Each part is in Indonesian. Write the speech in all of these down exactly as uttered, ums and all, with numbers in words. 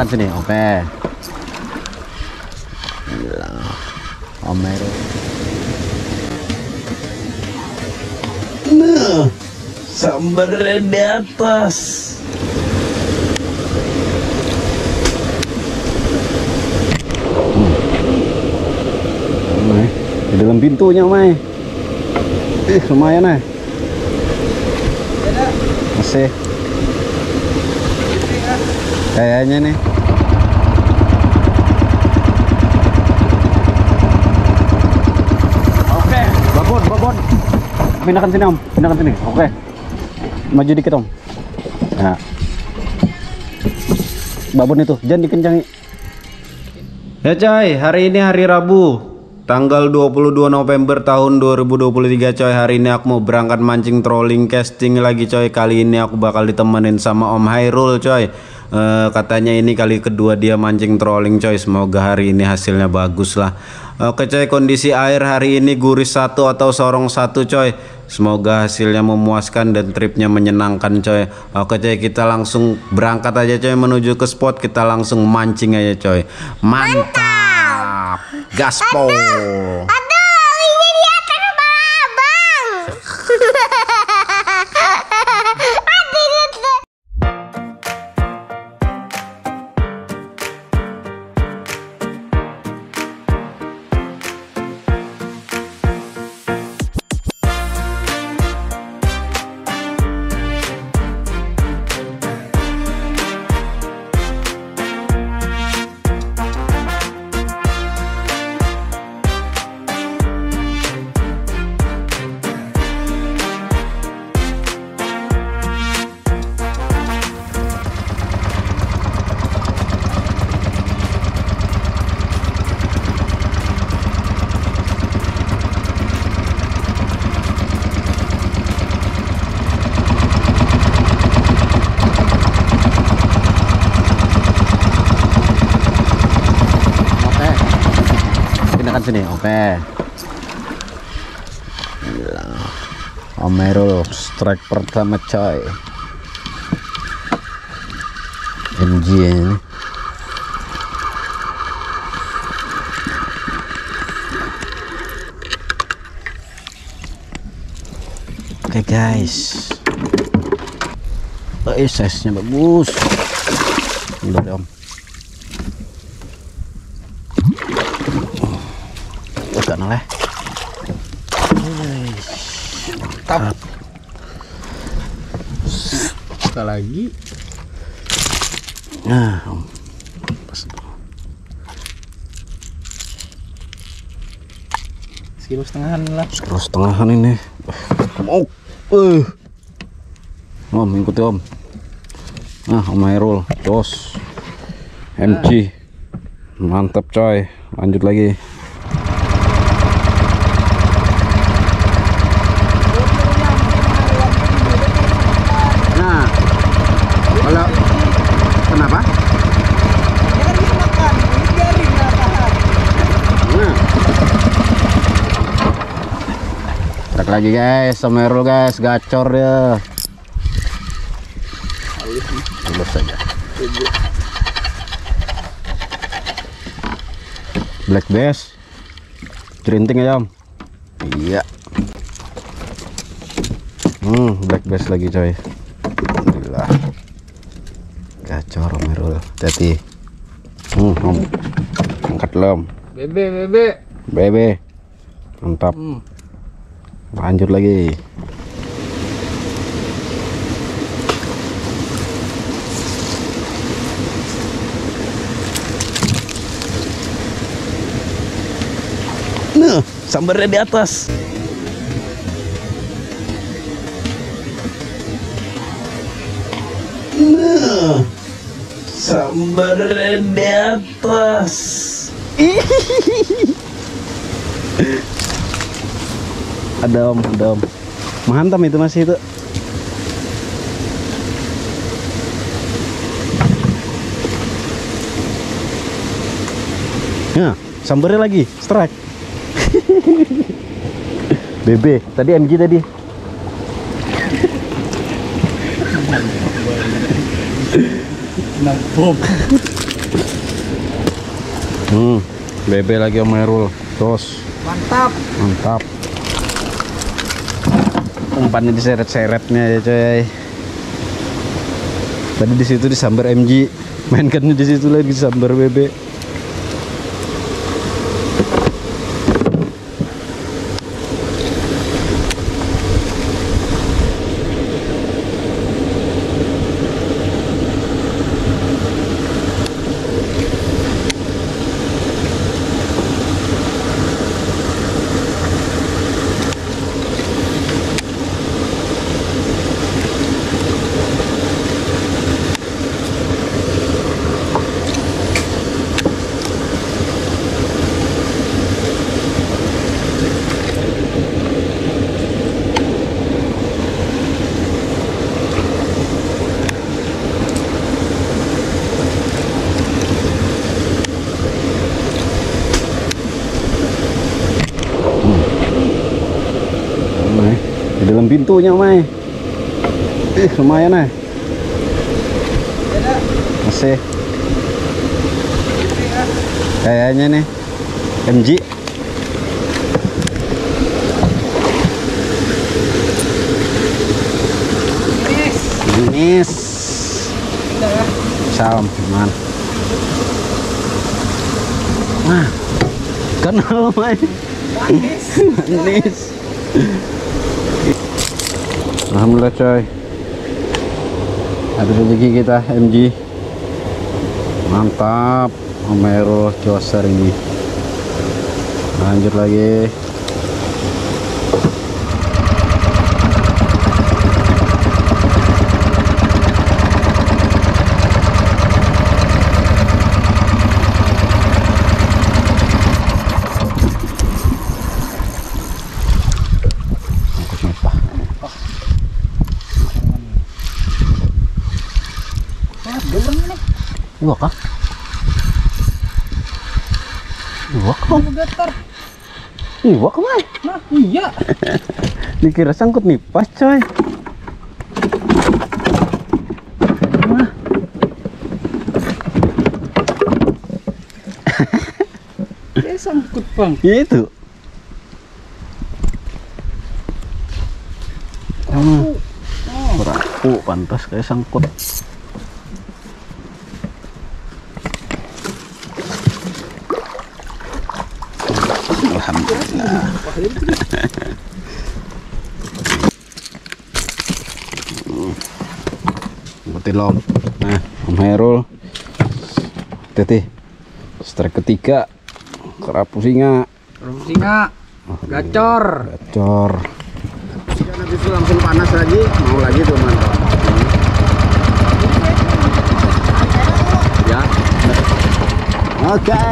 Pindahkan sini, oke. Gila. Omero. Nah, sambarnya di atas. Hmm. Di dalam pintunya, Mai. Ih, lumayan, eh. Masih. Kayaknya nih. Oke, babon, babon. Pindahkan sini, Om. Pindahkan sini. Oke. Maju dikit, Om. Nah. Babon itu, jangan dikencangi. Ya, coy, hari ini hari Rabu, tanggal dua puluh dua November tahun dua ribu dua puluh tiga, coy. Hari ini aku mau berangkat mancing trolling casting lagi, coy. Kali ini aku bakal ditemenin sama Om Hairul, coy. Uh, katanya ini kali kedua dia mancing trolling, coy. Semoga hari ini hasilnya bagus lah. Oke, coy, kondisi air hari ini guris satu atau sorong satu, coy. Semoga hasilnya memuaskan dan tripnya menyenangkan, coy. Oke, coy, kita langsung berangkat aja, coy, menuju ke spot. Kita langsung mancing aja, coy. Mantap, gaspol. Aduh, aduh, ini dia terbang, abang. Sini, oke. Gila. Omero strike pertama, coy. M G ini. Oke, guys. Oh, size-nya bagus. Udah deh, Om. Noleh. Mantap. Kita lagi. Nah, pas. Sekilo setengahan lah. Sekilo setengahan ini. Oh, uh. Om, ikuti, Om. Nah, Om Hairul, jos. M G. Mantap, coy. Lanjut lagi. Kenapa? Trek lagi, guys, Omerul, guys, gacor ya. Halus saja. Black bass, jerinting aja, Om. Iya. Hmm, black bass lagi, coy. Alhamdulillah. Gacor, Omerul. Hati-hati. Hmm, Om. Angkat lom. Bebe, bebe. Bebe. Mantap. Hmm. Lanjut lagi. Nah, sambarnya di atas. Nah, sambarnya di atas. Ada, Om, ada, Om. Mantap itu masih itu. Nah, sambarnya lagi strike. Bebe, tadi M G tadi. Nampok. Hmm, bebe lagi Om Herul. Terus Mantap. mantap. Umpannya diseret-seretnya ya coy. Tadi di situ disambar M G, mainkannya di situ lagi disambar bebe. Di dalam pintunya, Mai. Ih, lumayan, eh. Masih. Kayaknya nih M G. Manis. Salam, man. Nah, kenal, Mai. Manis. Manis. Alhamdulillah coy, ada rezeki kita M G. Mantap. Om Herul Joser ini. Lanjut lagi. Iwak kah? Iwak kah? Gatar. Iwak kah, Mai? Nah, iya. Dikira sangkut nipas, coy. Nah. Kayak sangkut, Bang. Ya itu. Sama. Beraku, pantas kayak sangkut. Alhamdulillah. Betilop. Nah, Om Herul. Teti. Strike ketiga. Kerapu singa. Kerapu singa. Gacor. Gacor. Habis itu langsung panas lagi. Mau lagi tuh, mantap. Ya. Oke. Okay.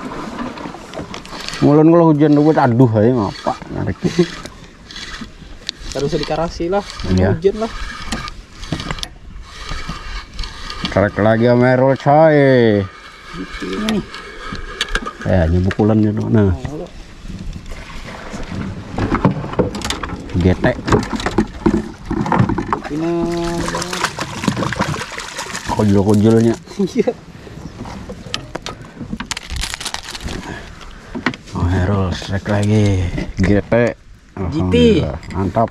Mulai kalau hujan dulu aduh aja ngapa narik. Harus dikarasi lah. Iya. Hujan lah. Tarik lagi Om Herul coy. Ini nih. Kayaknya bukulan gitu. Nah. Getek. Ini Kojol-kojolnya. iya. Om Herul strike lagi. Getek. G T. Mantap.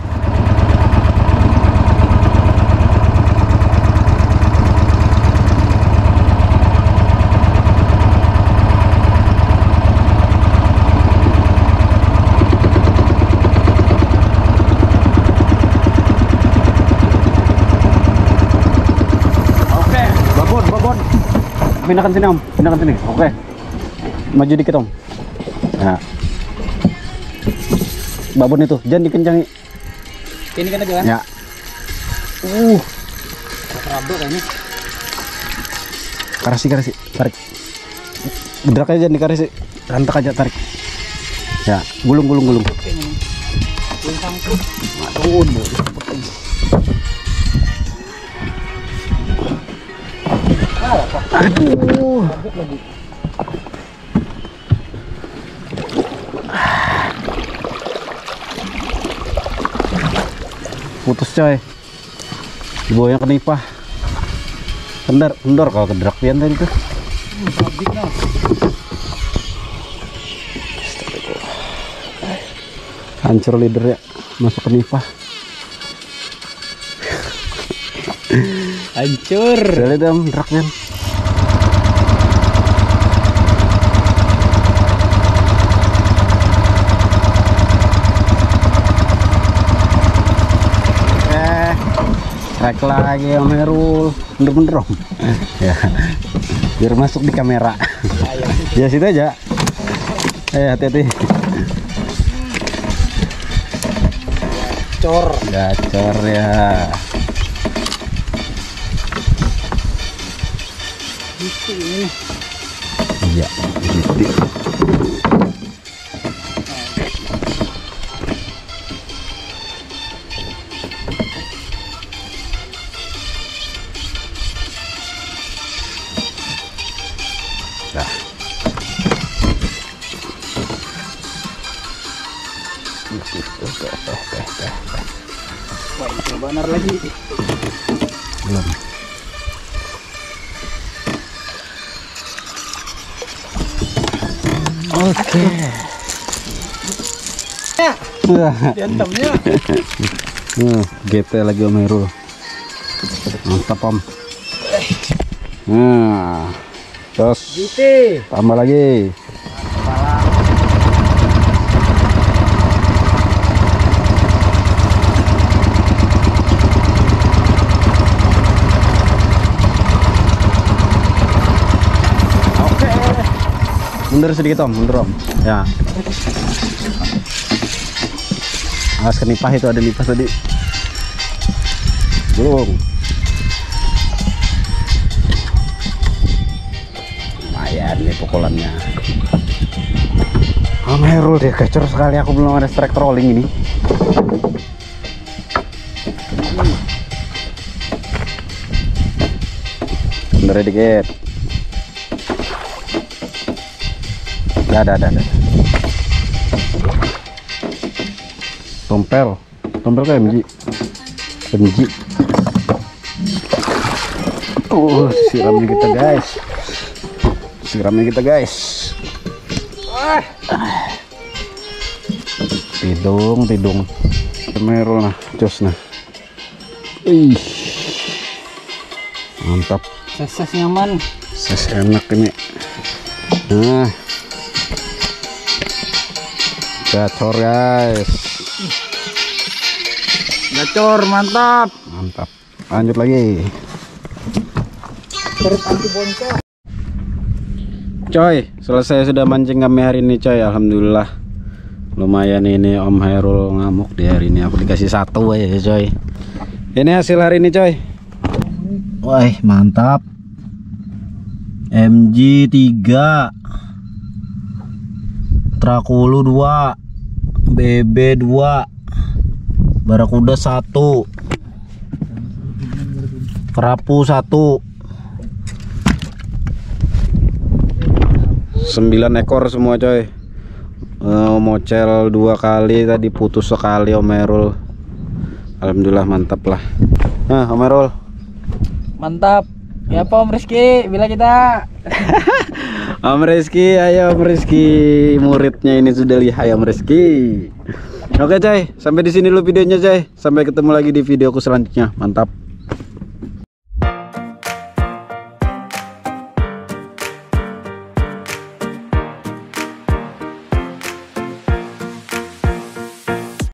Pindahkan sini Om, pindahkan sini. Oke. Maju dikit Om. Nah. Babon itu, jangan dikencangi. Ini kan aja kan? Ya. Uh. Rabok kayaknya. Karasi, karasi, tarik. Bedrak aja jangan dikarasi. Rantak aja tarik. Ya, gulung, gulung, gulung. Gulung sangkut. Aduh, aduh. Putus coy. Di bawahnya kenipah. Kendar, kendor kalau kedrak pian tadi tuh. Sabik no. Hancur leader ya, masuk ke nipah. Hancur. Saya lihat om draknya. Eh, trek lagi om Herul, bener-bener om. Ya, biar masuk di kamera. Ya situ aja. Eh hati-hati. Cor. Gacor ya. Gitu ini. Iya, gitu. Dah. Wah, itu benar lagi. Belum. Oke. Ya, Wah. diantamnya. Hmm, G T lagi om Herul. Mantap om. Nah, terus Gitu. tambah lagi. Mundur sedikit om, mundur om. Ya. Awas ke nipah, itu ada nipah tadi. Belum. Lumayan nih pukulannya. Om Herul deh, gacor sekali. Aku belum ada strike trolling ini. Mundur dikit. Ada, ada, ada. Tompel, tompel kayak M G, M G. Oh, siramnya kita guys, siramnya kita guys. Tidung, tidung. Merol nah, jos nah. Ih, mantap. Ses nyaman. Ses enak ini. Nah. Gacor guys. Gacor, mantap. Mantap. Lanjut lagi. Terus anti bonca. Coy, selesai sudah mancing kami hari ini coy. Alhamdulillah. Lumayan ini Om Herul ngamuk di hari ini. Aku dikasih satu aja coy. Ini hasil hari ini coy. Wah, mantap. M G tiga, Trakulu dua, B B dua, Barakuda satu, Kerapu satu, sembilan ekor semua coy. uh, Mocel dua kali, tadi putus sekali Om Herul. Alhamdulillah mantap lah. Nah Om Herul, Mantap. Ya apa Om Rizky, bila kita. Om Rizky, ayo Om Rizky, muridnya ini sudah lihai Om Rizky. Oke coy, sampai di sini dulu videonya coy. Sampai ketemu lagi di videoku selanjutnya. Mantap.